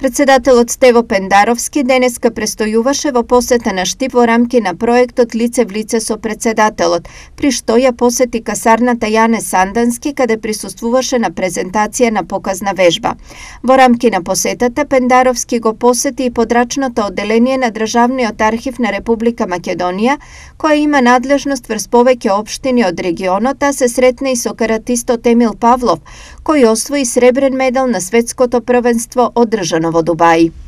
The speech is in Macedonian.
Председателот Стево Пендаровски денеска престојуваше во посета на Штип во рамки на проектот Лице в лице со председателот, при што ја посети касарната Јане Сандански, каде присуствуваше на презентација на показна вежба. Во рамки на посетата Пендаровски го посети и подрачното одделение на Државниот архив на Република Македонија, која има надлежност врз повеќе општини од регионот, а се сретне и со каратистот Емил Павлов, кој освои сребрен медал на светското првенство одржано во Дубај.